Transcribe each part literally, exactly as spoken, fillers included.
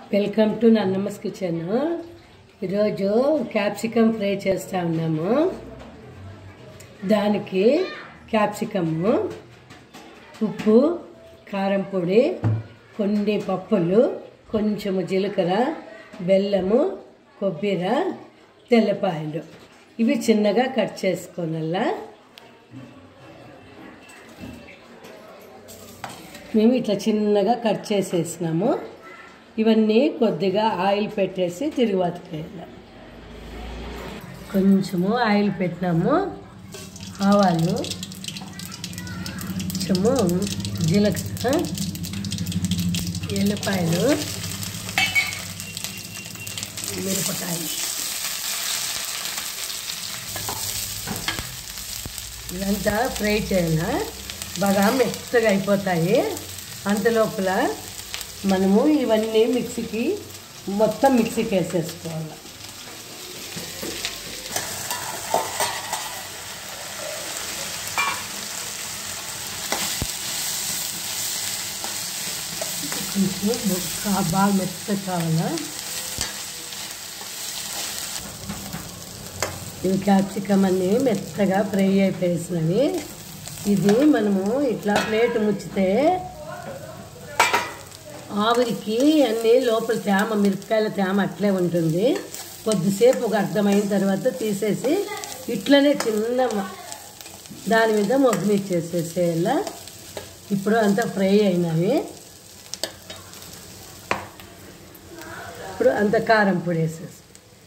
Welcome to నన్నమ్మస్ kitchen. ఈరోజు capsicum fry చేస్తూ ఉన్నాము. దానికి క్యాప్సికము, ఉప్పు, కారం పొడి, కొన్ని పప్పులు, కొంచెము జీలకర్ర, బెల్లము, కొబ్బరి, తెల్లపాయలు ఇవి చిన్నగా కట్ చేసుకోనల్లా. మేము ఇట్లా చిన్నగా కట్ చేసేసినాము. ఇవన్నీ కొద్దిగా ఆయిల్ పెట్టేసి తిరుగుబాటు వేయాలి. కొంచెము ఆయిల్ పెట్టినాము. ఆవాలు, కొంచెము జీలకర్ర, ఎల్లిపాయలు, మిరపకాయలు ఇదంతా ఫ్రై చేయాలి. బాగా మెత్తగా అయిపోతాయి. అంతలోపల మనము ఇవన్నీ మిక్సీకి మొత్తం మిక్సీకి వేసేసుకోవాలి. కొంచెం బాగా మెత్తగా కావాలా. ఇవి క్యాప్సికమ్ అన్నీ మెత్తగా ఫ్రై అయిపోయేసినవి. ఇది మనము ఇట్లా ప్లేట్ ముచ్చితే ఆవిరికి అన్నీ లోపల తేమ, మిరపకాయల తేమ అట్లే ఉంటుంది. కొద్దిసేపు ఒక అర్థమైన తర్వాత తీసేసి ఇట్లనే చిన్న దాని మీద మొగ్గు ఇచ్చేసేసేయాల. ఇప్పుడు అంతా ఫ్రై అయినవి. ఇప్పుడు అంత కారం పొడి వేసేసి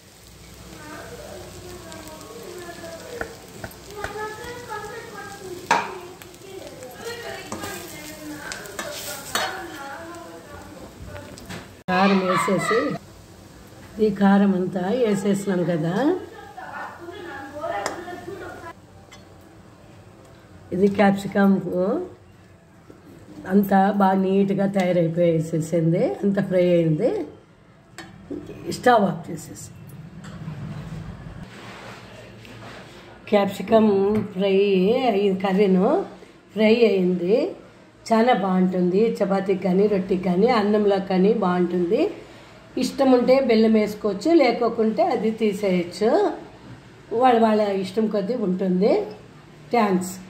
కారం వేసేసి ఈ కారం అంతా వేసేసినాం కదా. ఇది క్యాప్సికమ్ అంతా బాగా నీట్గా తయారైపోయేసేసింది. అంతా ఫ్రై అయింది. స్టవ్ ఆఫ్ చేసేసి క్యాప్సికమ్ ఫ్రై కర్రీను ఫ్రై అయింది. చాలా బాగుంటుంది. చపాతీకి కానీ, రొట్టికి కానీ, అన్నంలో కానీ బాగుంటుంది. ఇష్టం ఉంటే బెల్లం వేసుకోవచ్చు, లేకోకుంటే అది తీసేయచ్చు. వాళ్ళ వాళ్ళ ఇష్టం కొద్దీ ఉంటుంది. థ్యాంక్స్.